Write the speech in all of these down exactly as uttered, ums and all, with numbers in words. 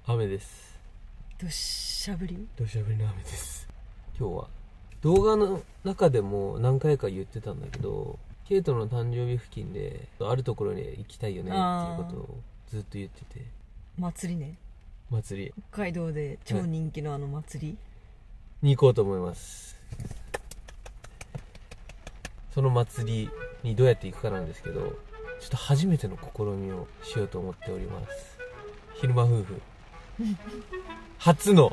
雨です。 どしゃ降りどしゃ降りの雨です。今日は動画の中でも何回か言ってたんだけど、ケイトの誕生日付近であるところに行きたいよねっていうことをずっと言ってて。 祭りね。 祭り、 北海道で超人気のあの祭り、はい、 に行こうと思います。その祭りにどうやって行くかなんですけど、ちょっと初めての試みをしようと思っております。昼間夫婦初の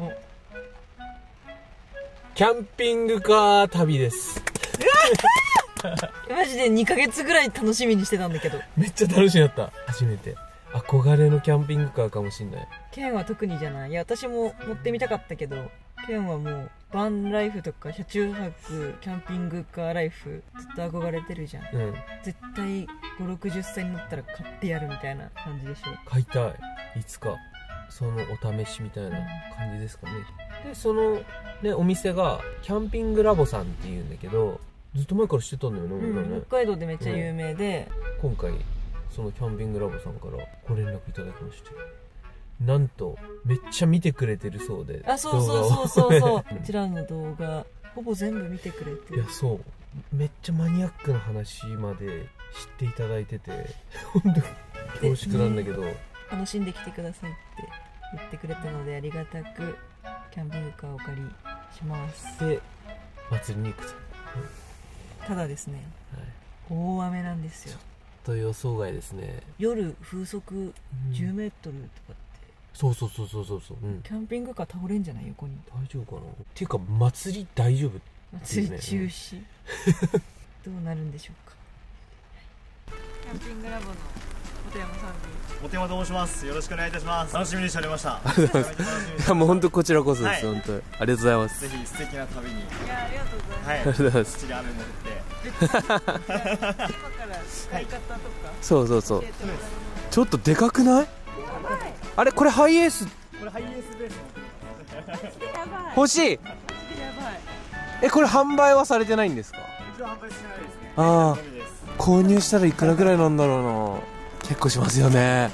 キャンピングカー旅です。 マジでにかげつぐらい楽しみにしてたんだけど、 めっちゃ楽しみだった。初めて憧れのキャンピングカーかもしんない。 ケンは特にじゃない。いや私も乗ってみたかったけど、ケンはもうバンライフとか車中泊キャンピングカーライフずっと憧れてるじゃん、うん、絶対ごじゅうろくじゅっさいになったら買ってやるみたいな感じでしょ。 買いたい、いつかそのお試しみたいな感じですかね、うん、でそのねお店がキャンピングラボさんっていうんだけど、ずっと前から知ってたんだよね、うん、 ね北海道でめっちゃ有名で、 うん、今回そのキャンピングラボさんからご連絡いただきまして、なんとめっちゃ見てくれてるそうで。 あ、そうそうそうそうそうこちらの動画ほぼ全部見てくれて、 いやそうめっちゃマニアックな話まで知っていただいてて本当に恐縮なんだけど、ね、 楽しんできてくださいって言ってくれたのでありがたくキャンピングカーをお借りします。で祭りに行くと、 うん、ただですね、はい、大雨なんですよ。 と予想外ですね。 夜風速じゅうメートルとかって、うん、 そうそうそうそうそうそう、うん、 キャンピングカー倒れんじゃない横に。 大丈夫かなっていうか祭り大丈夫、ね、 祭り中止どうなるんでしょうか。キャンピングラボの本山さんです。 本山と申します。よろしくお願いいたします。楽しみにしておりました。 ありがとうございます。いやもう本当こちらこそです、はい、本当にありがとうございます。 ぜひ素敵な旅に。いやありがとうございます。はい、 ありがとうございます。 こちら雨も降って。 今から使い方とか、はい、 そうそうそう。ちょっとでかくない？あれこれハイエース。これハイエースです。 欲しい。えこれ販売はされてないんですか？ 一応販売してないですね。 ああ。購入したらいくらぐらいなんだろうな。結構しますよね。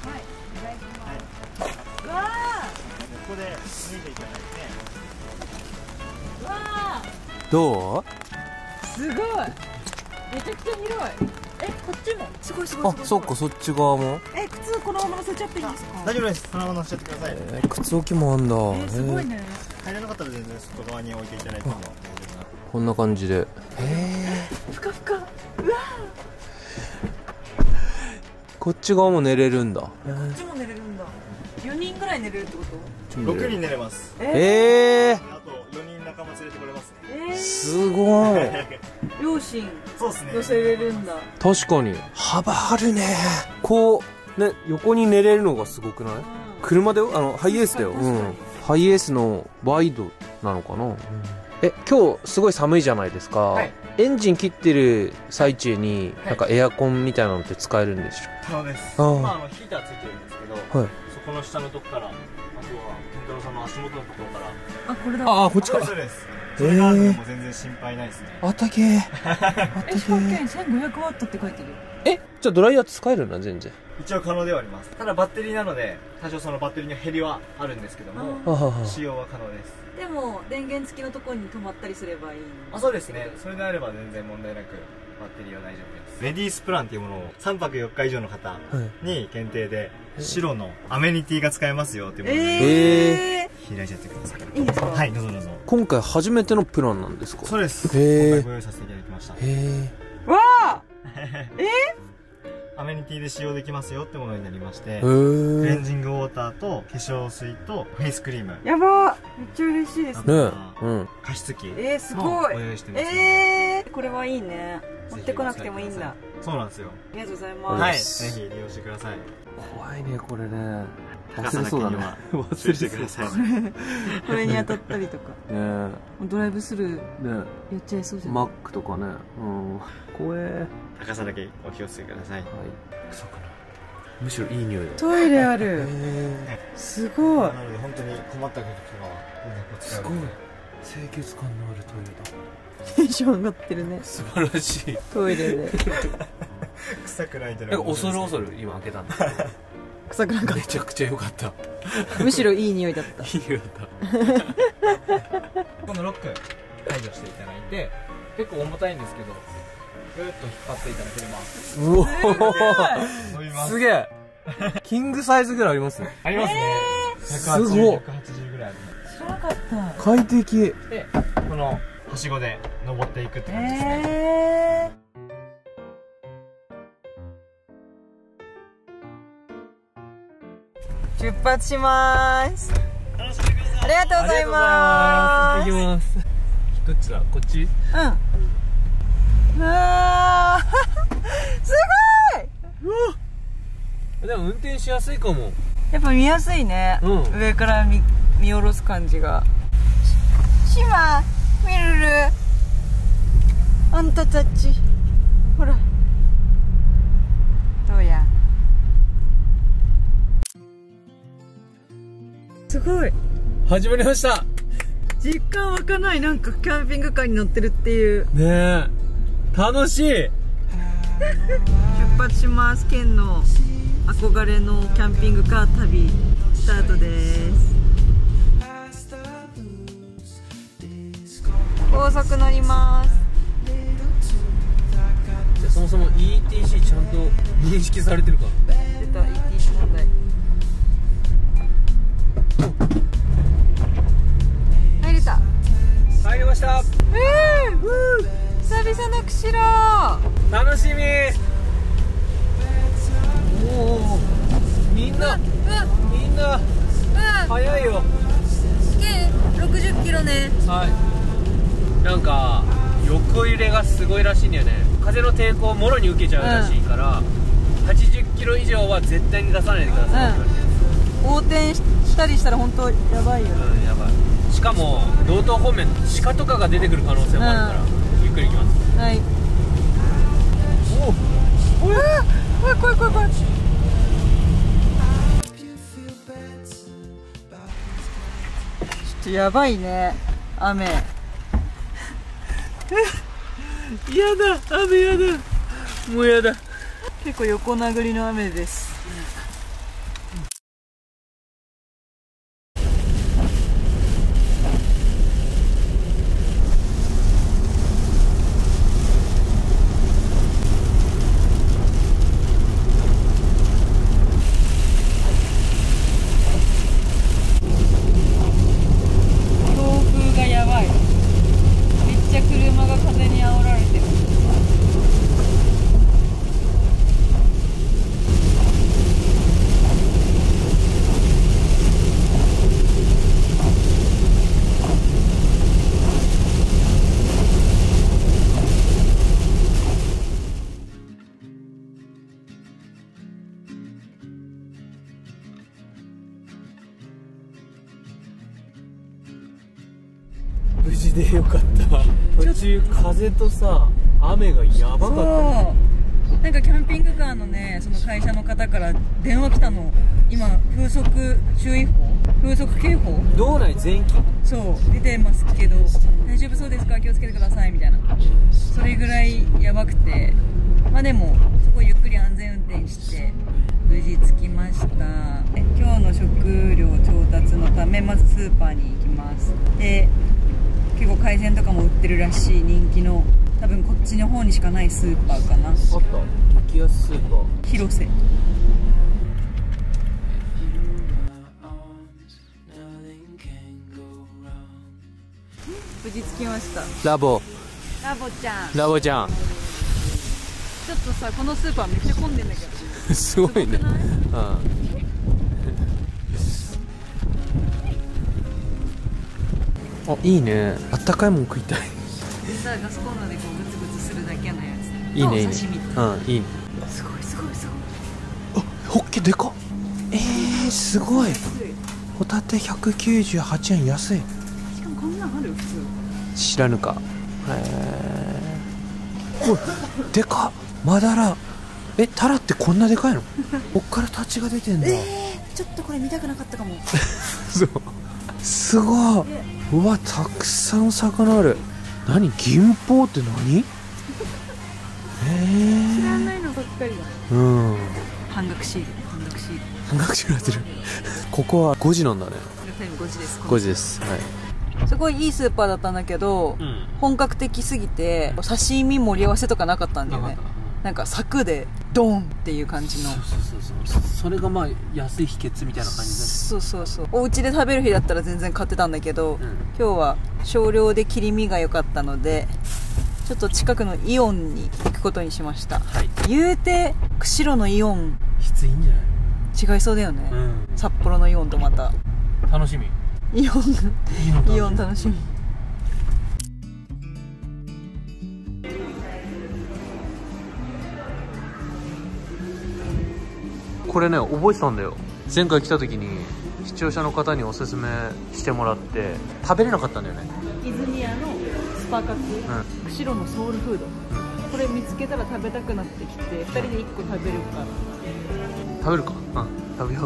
どう？ すごい。めちゃくちゃ広い。え、こっちもすごいすごいすごい。 あ、そっかそっち側も。 え、靴このまま乗せちゃっていいですか？ 大丈夫です。そのまま乗せちゃってください。 えー、靴置きもあんだ。えー、すごいね。 入らなかったら全然外側に置いていただいても。 こんな感じで。へえ。ふかふか。うわ。 こっち側も寝れるんだ。こっちも寝れるんだ。よにんぐらい寝れるってこと？ ろくにん寝れます。 ええー。 あとよにん仲間連れてこれますね。 えー、 すごい。 両親そうですね。 乗せれるんだ。 確かに幅あるね。こうね横に寝れるのがすごくない？うん、車であのハイエースだよ。うん。ハイエースのワイドなのかな。うん、え今日すごい寒いじゃないですか。はい、エンジン切ってる最中になんかエアコンみたいなのって使えるんでしょ？ 可能です。あまああのヒーターついてるんですけど、はい、そこの下のとこからあとは健太郎さんの足元のところから。 あこれだ。 ああこっちか。 そうです。それがあるのも全然心配ないですね。 あったけー。 え、しかもせんごひゃくワットって書いてる。 え、じゃあドライヤー使えるな全然。 一応可能ではあります。ただバッテリーなので多少そのバッテリーの減りはあるんですけども、使用は可能です。 でも電源付きのところに止まったりすればいい。 あ、そうですね。それであれば全然問題なくバッテリーは大丈夫です。レディースプランっていうものをさんぱくよっか以上の方に限定で白のアメニティが使えますよっていうもので、えー、開いちゃってください。 いいですか？ はい、どうぞどうぞ。 今回初めてのプランなんですか？ そうです。今回ご用意させていただきました。へえ。わあ。え？ アメニティで使用できますよってものになりまして、クレンジングウォーターと化粧水とフェイスクリーム。 やばー、めっちゃ嬉しいですね。 うん。 加湿器。 えー、すごい。 ご用意してます。 えー、これはいいね。持ってこなくてもいいんだ。 そうなんですよ。 ありがとうございます。 はい、ぜひ利用してください。 怖いねこれね。 忘れそうだね。忘れてください。 これに当たったりとか。ね。ドライブスルー。ね。やっちゃいそうじゃん。 マックとかね。うん。怖え。 高さだけお気をつけください。はい。 そうかな。むしろいい匂いだ。 トイレある。すごい。 なので本当に困った時とかはすごい。清潔感のあるトイレだ。 テンション上がってるね。 素晴らしい。 トイレで。 臭くないとね。 恐る恐る今開けたんだ。 臭くなかった。 めちゃくちゃ良かった。 むしろいい匂いだった。 いい匂いだった。 このロック解除していただいて、結構重たいんですけどぐーっと引っ張っていただければ、 うお伸びます。 すげえ。キングサイズぐらいありますね。 ありますね。 すごい。 ひゃくはちじゅう、ひゃくはちじゅうぐらいあるね。 知らなかった。 快適。 でこのはしごで登っていくって感じですね。 えー、出発しまーす。 楽しんでください。 ありがとうございま行ってきます。どっちだ？こっち？ す。うん。うわーすごい。 でも運転しやすいかも。 やっぱ見やすいね、うん、上から見見下ろす感じが。シマ、ミルル、あんたたちほらどうや。すごい。 始まりました。 実感湧かない。なんかキャンピングカーに乗ってるっていうねえ、楽しい。出発します。ケンの憧れのキャンピングカー旅スタートです。高速乗ります。 じゃあそもそも イーティーシー ちゃんと認識されてるか。 出た イーティーシー 問題。入れた。 入りました。 うん、久々の釧路。 楽しみ。おお、みんな、うん、みんな、うん、早いよ。 計ろくじゅっキロね。 はい。なんか横揺れがすごいらしいんだよね。風の抵抗をもろに受けちゃうらしいから、うん、はちじゅっキロ以上は絶対に出さないでください、うん、 横転したりしたら本当やばいよね。 うん、やばい。しかも道東方面鹿とかが出てくる可能性もあるから、うん、ゆっくり行きます。 はい。おお、うわー、怖い怖い怖い怖い。ちょっとやばいね、雨。やだ、雨やだ、もうやだ。 結構横殴りの雨です。 無事でよかった。途中風とさ雨がやばかった、ね、 なんかキャンピングカーのね、その会社の方から電話来たの。今風速注意報、風速警報、 道内全域そう出てますけど、大丈夫そうですか、気をつけてくださいみたいな。それぐらいやばくて、まあでもそこゆっくり安全運転して無事着きました。今日の食料調達のためまずスーパーに行きます。で結構海鮮とかも売ってるらしい人気の、多分こっちの方にしかないスーパーかな。あった、 激安スーパー広瀬。無事着きました。 ラボラボちゃん、 ラボちゃん。 ちょっとさ、このスーパーめっちゃ混んでんだけどすごいね。ああ、いいね。あったかいもん食いたい。 さあガスコンロでこうグツグツするだけのやつ。 いいね、いいね。うん、いいね。 すごいすごいすごい。 あ、ホッケでかっ。えー、すごい。ホタテひゃくきゅうじゅうはちえん、安い。 しかもこんなんある、普通。 知らぬか。へえ。お、でかっ。マダラ。え、タラってこんなでかいの？こっからタチが出てんだ。 えー、ちょっとこれ見たくなかったかも。 そう。すごい。うわ、たくさん魚ある。何、銀宝って何？えー、 知らないのばっかりだ。 うん。 半額シール、半額シール。 半額になってるここはごじなんだね。 ごじです。 ごじです。はい。 すごいいいスーパーだったんだけど、うん、本格的すぎて刺身盛り合わせとかなかったんだよね。なんか柵でドンっていう感じの。 そうそうそうそう。それがまあ安い秘訣みたいな感じだね。 そうそうそう。お家で食べる日だったら全然買ってたんだけど、うん、今日は少量で切り身が良かったのでちょっと近くのイオンに行くことにしました。はい、言うて釧路のイオン質いいんじゃない？ 違いそうだよね、うん、札幌のイオンとまた楽しみ。 イオンイオン楽しみ。 これね覚えてたんだよ。前回来た時に視聴者の方におすすめしてもらって食べれなかったんだよね。 泉屋のスパカツ、うん、釧路のソウルフード、うん、これ見つけたら食べたくなってきてふたりでいっこ食べるから。 食べるか。うん食べよう。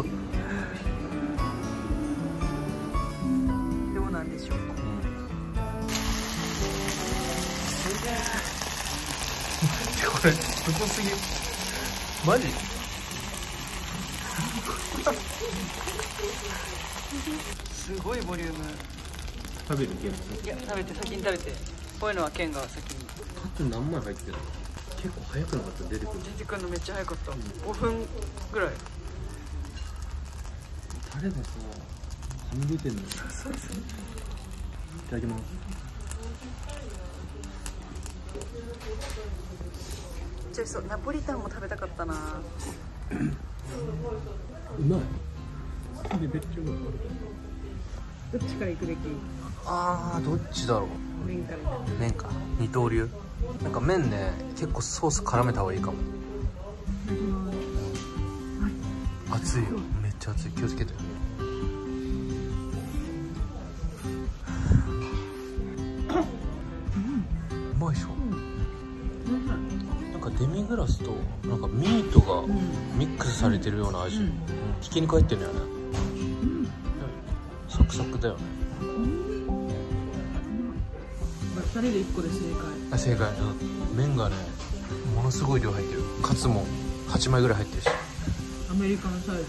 どうなんでしょうか、うん、 これすごすぎ。マジすごいボリューム。 食べるケン？ いや食べて先に食べて。こういうのはケンが先に。 カツ何枚入ってるの？結構早くなかった？出てくる出てくるのめっちゃ早かった、うん、ごふんぐらい。 タレがさはみ出てんの。そうそう。いただきます。 ちょそうナポリタンも食べたかったな。 うまい。めっちゃうまい。 どっちから行くべき？ ああどっちだろう。 麺から。 麺か。二刀流。なんか麺ね結構ソース絡めた方がいいかも。うん、熱いよ。めっちゃ熱い。気をつけて。うまいでしょ。なんかデミグラスとなんかミートがミックスされてるような味。うん、ひき肉入ってるんだよね。うん、サクサクだよね。 ふたりでいっこで正解。 あ正解。うん、麺がねものすごい量入ってる。カツもはちまいぐらい入ってるし。 アメリカンサイズ。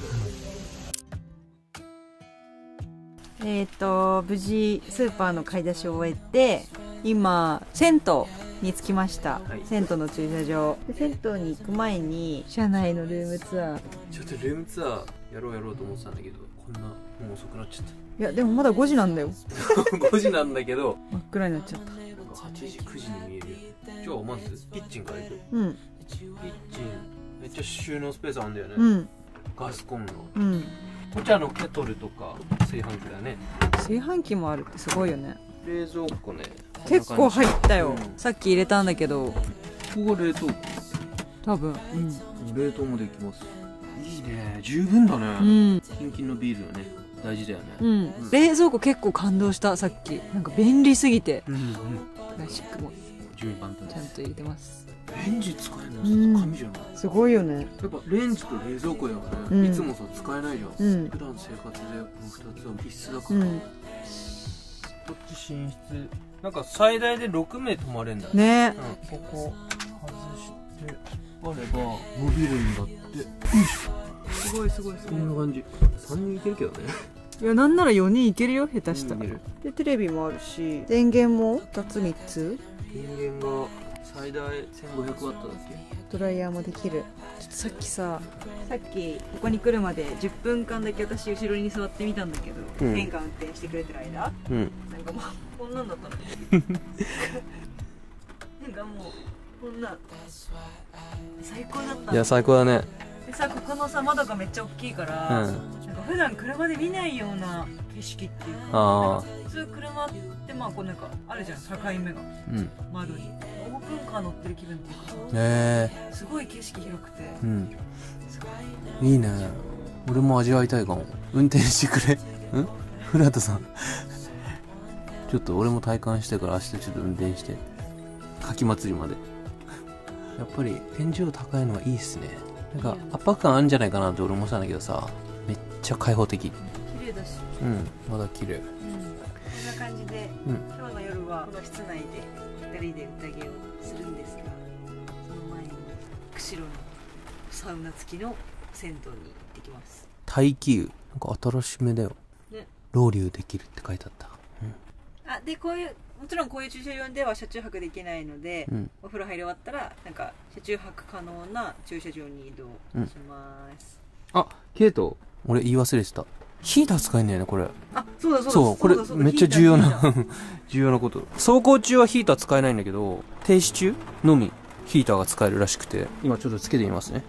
うん、えっと無事スーパーの買い出しを終えて今銭湯に着きました、はい、銭湯の駐車場で銭湯に行く前に車内のルームツアーちょっとルームツアーやろうやろうと思ってたんだけどこんなもう遅くなっちゃった。 いやでもまだごじなんだよごじなんだけど真っ暗になっちゃった。 はちじくじに見える。じゃあまずキッチンから行く。 うんキッチンめっちゃ収納スペースあるんだよね、 うん、 ガスコンロ、 うん、 お茶のケトルとか炊飯器だね。 炊飯器もあるってすごいよね。 冷蔵庫ね結構入ったよ、うん、さっき入れたんだけど。 ここが冷凍庫多分、うん、 冷凍もできます。いいね十分だね、うん、キンキンのビールはね大事だよね、 うんうん、冷蔵庫結構感動したさっき。なんか便利すぎて、うんうん、プラスチックもちゃんと入れてます。 レンジ使えるの神じゃない、 うん、すごいよね。 やっぱレンジと冷蔵庫やからね、うん、いつもさ使えないじゃん、うん、普段生活でこのふたつは必須だから、うん、こっち寝室なんか最大でろくめい泊まれんだね、 うん、ここ外してあれば伸びるんだって。よいしょ。 すごいすごいすごい。 こんな感じ。さんにんいけるけどね。 いやなんならよにんいけるよ下手したら。でテレビもあるし電源もふたつみっつ。 電源が最大せんごひゃくワットだっけ。 ドライヤーもできる。ちょっとさっきささっきここに来るまでじゅっぷんかんだけ私後ろに座ってみたんだけど、うん、玄関運転してくれてる間、うん、なんかもうこんなんだったのなんかもうこんな最高だった。 いや最高だね。 でさここのさ窓がめっちゃ大きいから、うん、なんか普段車で見ないような景色っていうか、あ普通車ってまあこうなんかあるじゃん境目が、うん、窓にオープンカー乗ってる気分っていうかさ、えー、すごい景色広くて、うん、 いいね。俺も味わいたいかも。運転してくれん古畑さんちょっと俺も体感してから明日ちょっと運転して柿祭りまで。やっぱり天井高いのはいいっすね。なんか圧迫感あるんじゃないかなって俺思ってたんだけどさ、めっちゃ開放的。 綺麗だし、 うんまだ綺麗、うん、 こんな感じで、うん、今日の夜はこの室内でふたりで宴をするんですが、その前に釧路のサウナ付きの銭湯に行ってきます。 大気油。なんか新しめだよ。 ね。 ロウリュできるって書いてあった。うん、 あ、で、こういう、もちろんこういう駐車場では車中泊できないので、うん、お風呂入り終わったら、なんか、車中泊可能な駐車場に移動します。 うん、あ、ケイト、俺言い忘れてた。ヒーター使えんだよね、これ。 あ、そうだそうだそう、これめっちゃ重要な、重要なこと。走行中はヒーター使えないんだけど、停止中のみヒーターが使えるらしくて、今ちょっとつけてみますね。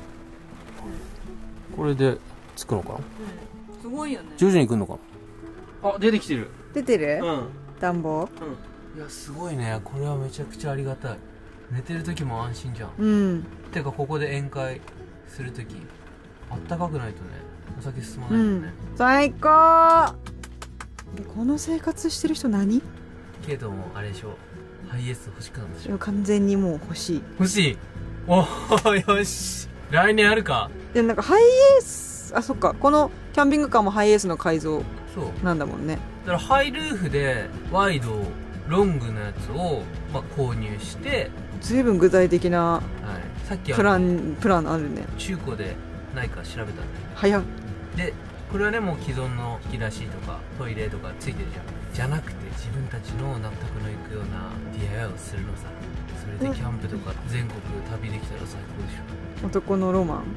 これでつくのかな、うん、 すごいよね。 徐々に来るのかな。あ、出てきてる。 出てる、 うん、 暖房。 うん。いや、すごいね。これはめちゃくちゃありがたい。寝てる時も安心じゃん。 うん。 てか、ここで宴会する時、あったかくないとね、お酒進まないもんね。 うん、最高。この生活してる人何？ ケイトもあれでしょ、ハイエース欲しくなるでしょ。 完全にもう欲しい。 欲しい。おー、よし。来年あるか。 でもなんかハイエース、あ、そっか、このキャンピングカーもハイエースの改造なんだもんね。 だからハイルーフでワイドロングのやつを、まあ、購入して、 随分具体的な、 はい、さっきプランプランあるね。 中古でないか調べたんだよ。 早っ。 でこれはね、もう既存の引き出しとかトイレとかついてるじゃん。じゃなくて自分たちの納得のいくような ディーアイワイ をするのさ。それでキャンプとか全国旅できたら最高でしょ。 男のロマン。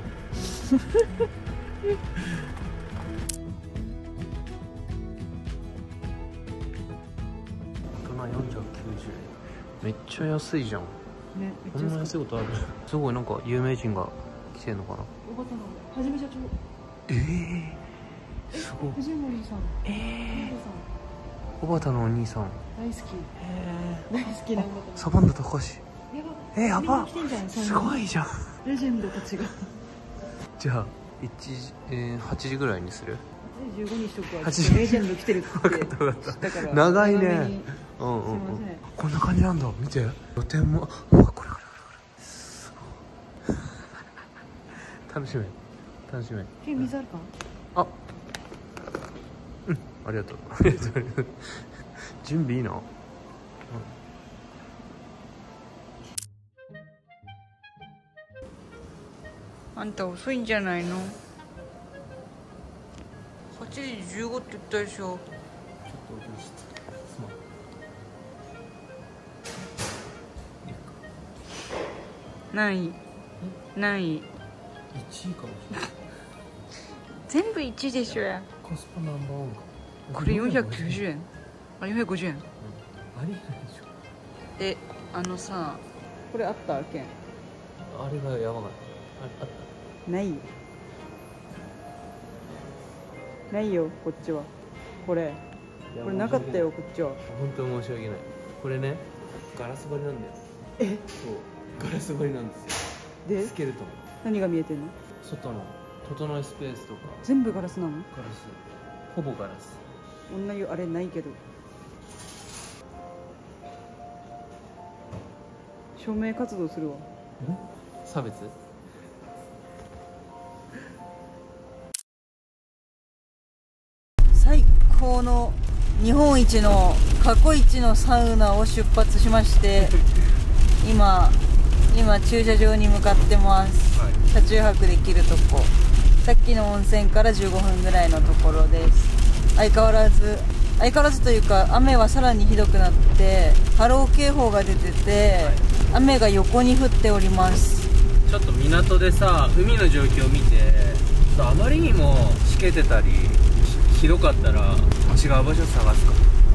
よんひゃくきゅうじゅうえん。めっちゃ安いじゃん。ね、こんな安いことある。すごい、なんか有名人が来てんのかな。 おばたのはじめ社長。 ええー、すごい。 藤森さん。 ええー、おばたのお兄さん大好き。えー、大好きなんだ。 サバンナ高橋。えー、やば。すごいじゃん。 レジェンドたちが。 じゃあいちじ、えー、はちじぐらいにする。 じゅうごにしとくわ。レジェンド来てるって言って。分かった分かった。 長いね。うんうんうん。こんな感じなんだ。見て。露天も、うわ、これこれこれ。すごい。楽しめ。楽しめ。 え、水あるか。 あ。うん、ありがとう。ありがとう。準備いいな。うん、 あんた遅いんじゃないの。はちじじゅうごって言ったでしょ。ちょっと遅れちゃった。すまん。何位何位。いちいかもしれない。 全部いちいでしょや。 コスパナンバーワンか。 これよんひゃくきゅうじゅうえん。あ、よんひゃくごじゅうえん。うん、 ありえないでしょ。 え、あのさ、これあったけん。 あれがやばかった。あった。 ないよ。ないよ、こっちは。これ。これなかったよ、こっちは。 本当に申し訳ない。これね、ガラス張りなんだよ。 え、 そう、ガラス張りなんですよ。で、スケルトン。 何が見えてんの？ 外の整えスペースとか。 全部ガラスなの？ ガラス。ほぼガラス。 女湯あれないけど。署名活動するわ。 差別？ 最高の日本一の過去一のサウナを出発しまして今今駐車場に向かってます、はい、車中泊できるとこ。さっきの温泉からじゅうごふんぐらいのところです。相変わらず相変わらずというか、雨はさらにひどくなって波浪警報が出てて、はい、雨が横に降っております。 ちょっと港でさ、海の状況を見て、あまりにもしけてたりひどかったら違う場所探すか。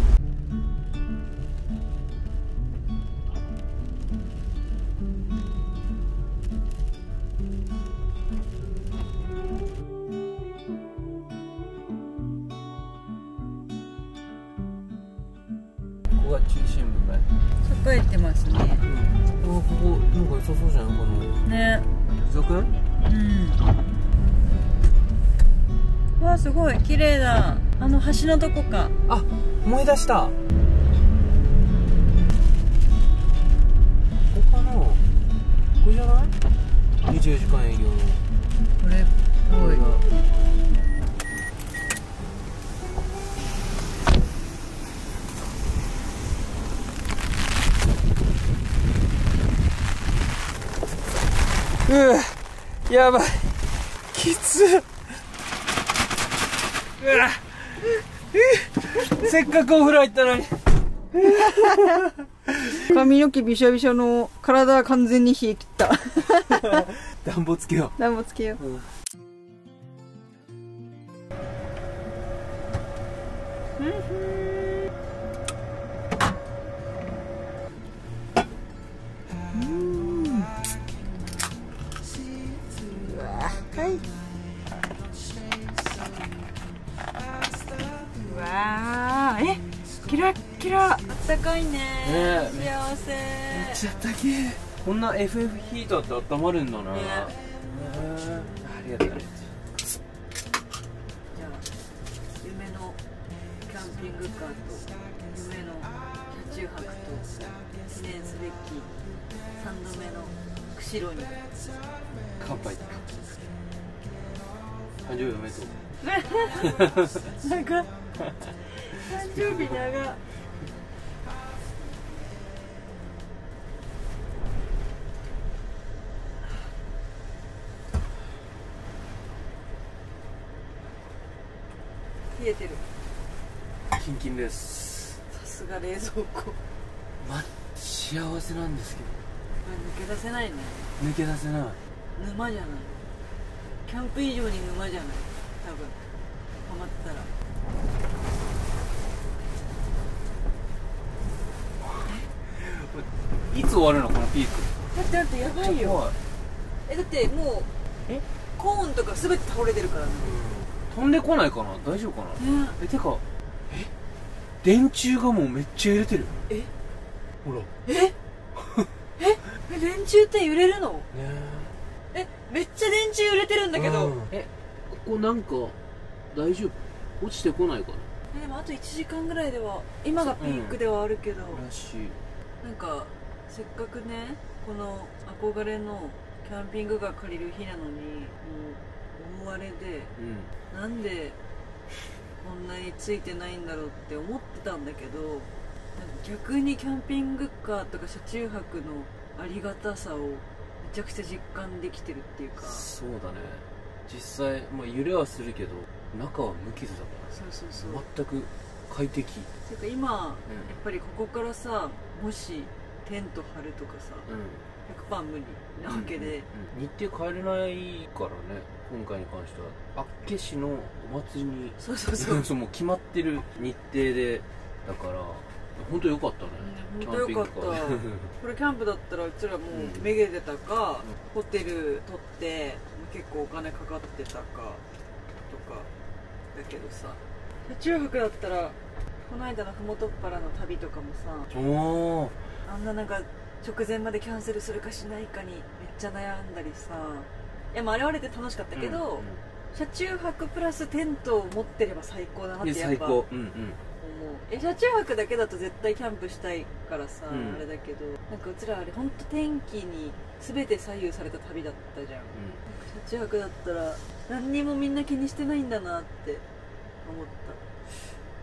ここが中心部かい。 栄えてますね。 うん、ここなんか良さそうじゃん、このね。 付属？うん。 うわ、すごい綺麗だ。あの橋のとこか。 あ、思い出した。ここかな。ここじゃない？にじゅうよじかん営業の。 これっぽい。 うぅ、やばい、きつ。 せっかくお風呂入ったのに。 髪の毛びしょびしょの体は完全に冷え切った。 暖房つけよう。 暖房つけよう。うんはい。うわー、え、キラッキラ、あったかいね。ね、幸せ。 めっちゃあったけえ。こんな エフエフ ヒーターって温まるんだな。ね、ありがとうね。 じゃあ夢のキャンピングカーと夢の車中泊と記念すべきさんどめの釧路に乾杯。誕生日おめでとう。 なんか誕生日長。冷えてる。 キンキンです。 さすが冷蔵庫。 ま、幸せなんですけど抜け出せないね。 抜け出せない。 沼じゃない。キャンプ以上に沼じゃない。多分ハマったら。 いつ終わるのこのピーク。 だってだってやばいよ。え、だってもうえコーンとか全て倒れてるからね。 飛んでこないかな、大丈夫かな、ね、え、てかえ電柱がもうめっちゃ揺れてる。 え、 ほら、 ええ、電柱って揺れるの？ねえ、めっちゃ電柱揺れてるんだけど、うん、 え、ここなんか大丈夫？落ちてこないかな。 え、でもあといちじかんぐらいでは、今がピークではあるけど、 うん、らしい。 なんかせっかくね、この憧れのキャンピングカー借りる日なのに、もう大荒れで、うん、なんでこんなについてないんだろうって思ってたんだけど、なんか逆にキャンピングカーとか車中泊のありがたさをめちゃくちゃ実感できてるっていうか。 そうだね、実際、まあ、揺れはするけど中は無傷だから、 そうそうそう、 全く快適。 ていうか今、うん、やっぱりここからさ、もしテント張るとかさ、うん、ひゃくパーセント 無理なわけで、うんうんうん、日程変えれないからね。今回に関しては厚岸のお祭りに、そうそうそうそうもう決まってる日程で、だから本当良かったね。 本当良かった。これキャンプだったらうちらもうめげてたか、うん、ホテル取って結構お金かかってたかとかだけどさ、車中泊だったらこの間のふもとっぱらの旅とかもさ、おあんななんか直前までキャンセルするかしないかにめっちゃ悩んだりさ、いや、まあ、あれはあれで楽しかったけど、うんうん、車中泊プラステントを持ってれば最高だなってやっぱ思う。うんうん、え、車中泊だけだと絶対キャンプしたいからさ、うん、あれだけど、なんかうちらあれ本当天気に全て左右された旅だったじゃん、うん、車中泊だったら何にもみんな気にしてないんだなって思った。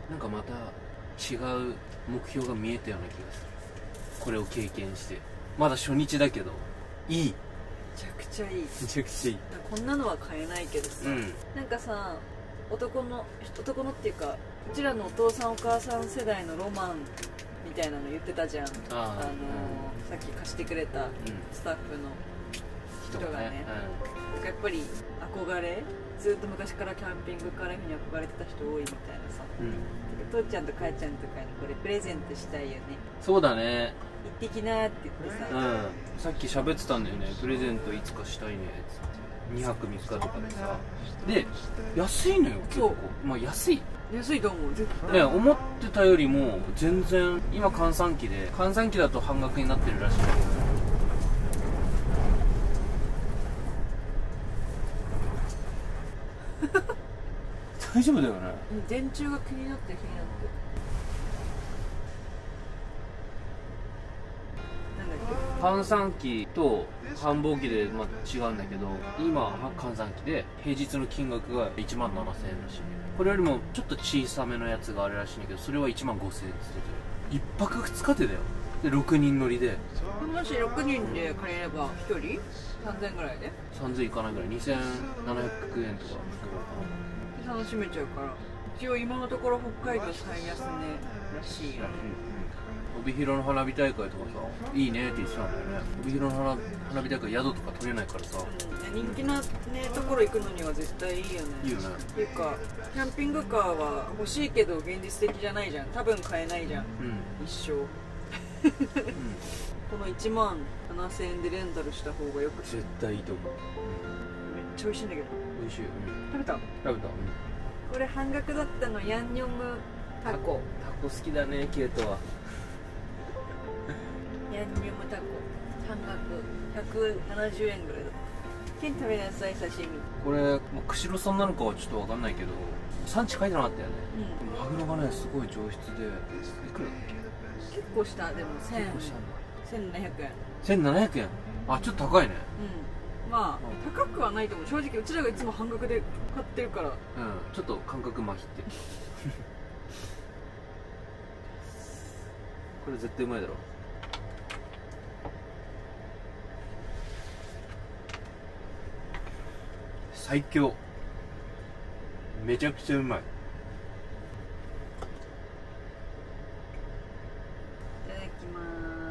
なんかまた違う目標が見えたような気がする。これを経験してまだ初日だけどいい、 めちゃくちゃいい、 めちゃくちゃいい。 こんなのは買えないけどさ、うん、なんかさ、男の男のっていうかうちらのお父さんお母さん世代のロマンみたいなの言ってたじゃん。あ、あのーうん、さっき貸してくれたスタッフの人がね、うん、なんかやっぱり憧れ、ずっと昔からキャンピングカーライフに憧れてた人多いみたいなさ、うん、父ちゃんと母ちゃんとかにこれプレゼントしたいよね。 そうだね、 行ってきなって言ってさ、うん、 さっき喋ってたんだよね、プレゼントいつかしたいねってにはくみっかとかでさ、で安いのよ結構。まあ安い安いと思う絶対ね、思ってたよりも全然。今換算期で、換算期だと半額になってるらしいんだけど、大丈夫だよね。 電柱が気になって気になって。 換算期と繁忙期でまあ違うんだけど、今は換算期で平日の金額がいちまんななせんえんらしい。これよりもちょっと小さめのやつがあるらしいんだけど、それはいちまんごせんえんって言ってて、いっぱくふつかでだよ。でろくにん乗りで、 もしろくにんで借りればひとりさんぜんえんぐらいで、 さんぜんえんいかないぐらい、にせんななひゃくえんとか。 その楽しめちゃうから。一応今のところ北海道最安値らしいよ。 帯広の花火大会とかさ、いいねって言ってたんだよね。帯広の花花火大会宿とか取れないからさ、 人気な、ね、ところ行くのには絶対いいよね。 いいよね。 っていうかキャンピングカーは欲しいけど現実的じゃないじゃん。多分買えないじゃん、うん、一生、うん、このいちまんななせんえんでレンタルした方がよく絶対いいと思う、うん、 めっちゃ美味しいんだけど。 美味しいよ、うん、 食べた食べた、うん、 これ半額だったのヤンニョムタコ。 タコ好きだね、ケイトは。 ヤンニョムタコ半額ひゃくななじゅうえんぐらいだった。ケン食べなさい、刺身。 これ釧路産なのかはちょっと分かんないけど産地書いてなかったよね、うん、マグロがねすごい上質で、いくらだっけ。 結構した。でもせんせんななひゃくえん。 せんななひゃくえん。あ、ちょっと高いね。 うん、まあ、うん、高くはないと思う。正直うちらがいつも半額で買ってるから。うん、 ちょっと感覚麻痺ってる。これ絶対うまいだろ。最強。めちゃくちゃうまい。 いただきます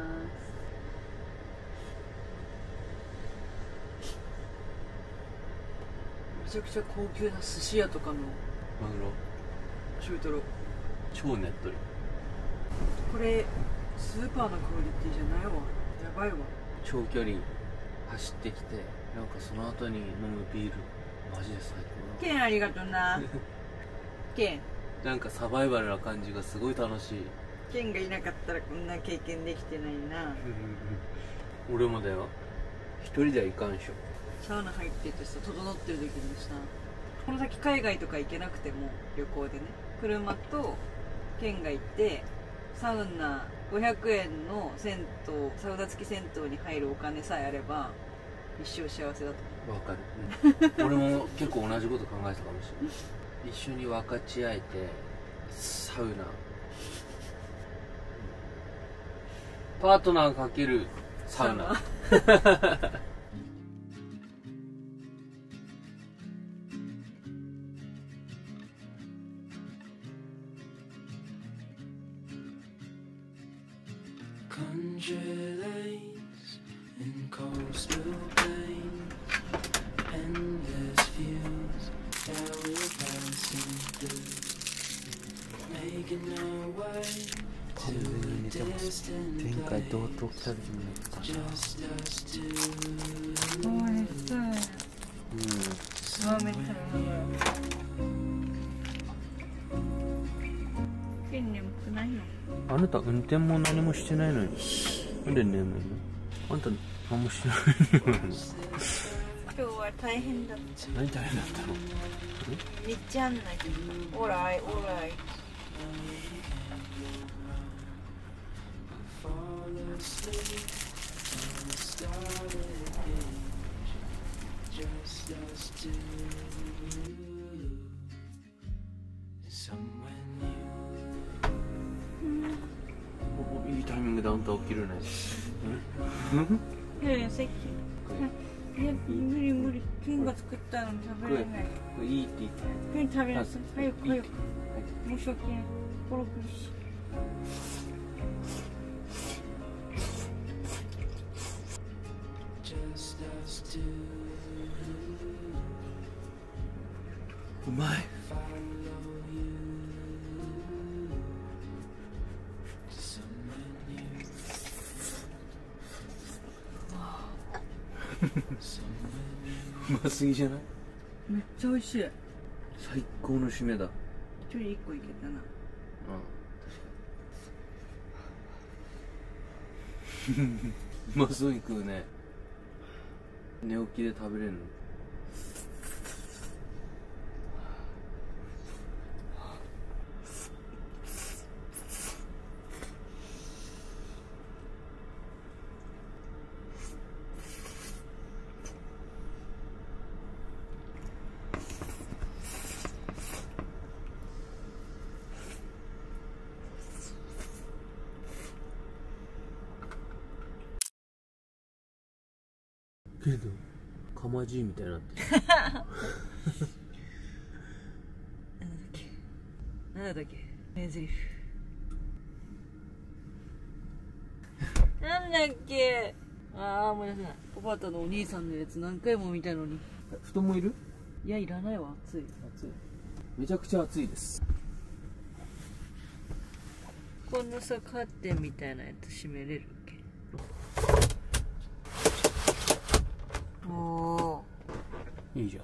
。めちゃくちゃ高級な寿司屋とかのマグロ中トロ、 超ねっとり。 これスーパーのクオリティじゃないわ。やばいわ。 長距離走ってきて、なんかその後に飲むビールマジで最高だ。 ケンありがとうな。ケンなんかサバイバルな感じがすごい楽しい。 ケンがいなかったらこんな経験できてないな。 俺もだよ。一人ではいかんしょ。 サウナ入っててさ、整ってる時にさ、この先海外とか行けなくても旅行でね、車とケンが行ってサウナごひゃくえんの銭湯、サウナ付き銭湯に入るお金さえあれば一生幸せだと思う。 わかる、うん、俺も結構同じこと考えてたかもしれない。一緒に分かち合えてサウナ、パートナーかけるサウナ。 Country lanes and coastal plains, endless views that we're passing through, making our way to a distant place, just us two. おいしそう。うん。ラーメン食べながら。ケン眠くないの？ あなた運転も何もしてないのになんで眠いの？あんた何もしてないのに。 今日は大変だった。 何大変だったの？ 道案内。オーライオーライ。 いいタイミングであんた起きるね。 いやいや、さっき。いや、無理無理。ケンが作ったのに食べれない。 いいって言って。 ケン食べなさい。早く早く。申し訳ない。心苦しい。 うまい。うますぎじゃない？ めっちゃ美味しい。 最高の締めだ。 一人一個いけたな。 うん、確かに。うまそうに食うね。寝起きで食べれるの？けどかまじいみたいになってる。 なんだっけ名台詞なんだっけ。ああ思い出せない。おばたのお兄さんのやつ何回も見たのに。 布団もいる？ いやいらないわ、暑い暑い。めちゃくちゃ暑いです。 このさカーテンみたいなやつ閉めれるっけ。おおいいじゃん。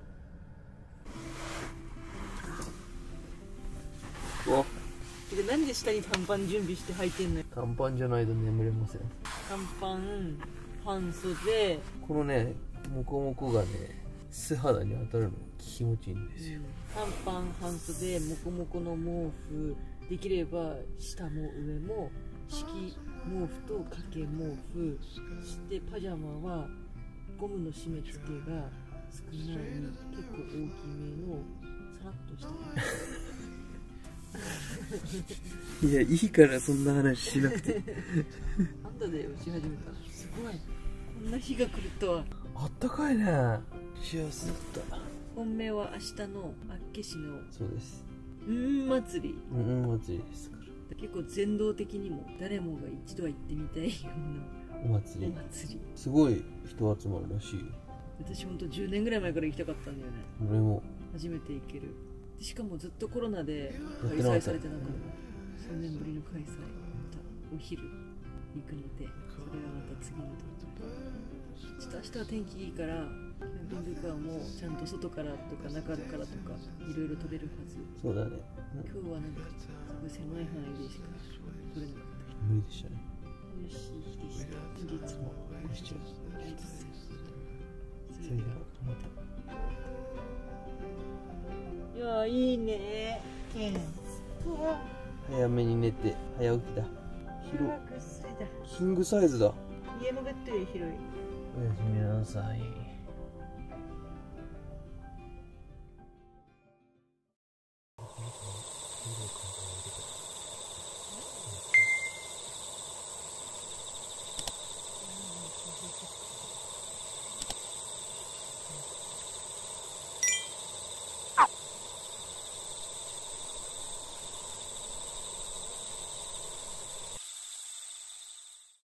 おでなんで下に短パン準備して履いてんのよ。 短パンじゃないと眠れません。 短パン半袖。 このねモコモコがね素肌に当たるの気持ちいいんですよ、 うん、短パン半袖モコモコの毛布、できれば下も上も敷き毛布と掛け毛布してパジャマはゴムの締め付けが少ない結構大きめのさらっとしたいやいいからそんな話しなくてあんたで打ち始めた。すごいこんな日が来るとは。 あったかいね。幸せだった。 本命は明日の厚岸のそうです。 うん祭り。 うん祭りですから。 結構全道的にも誰もが一度は行ってみたいようなお祭り。 お祭りすごい人集まるらしいよ。 私ほんとじゅうねんぐらい前から行きたかったんだよね。 俺も初めて行ける。しかもずっとコロナで開やってなかった催されてなかった。さんねんぶりの開催。またお昼行くので、それはまた次の時。ちょっと明日は天気いいからキャンピングカーもちゃんと外からとか中からとかいろいろ撮れるはず。 そうだね、 うん、今日はなんかすごい狭い範囲でしか撮れなかった。 無理でしたね。 嬉しい日でした。月もご視聴ありがとうございます。 それではまた。 いやいいね。 早めに寝て早起きだ。広い。 ぐっすりだ。 キングサイズだ。 家のベッドより広い。 おやすみなさい。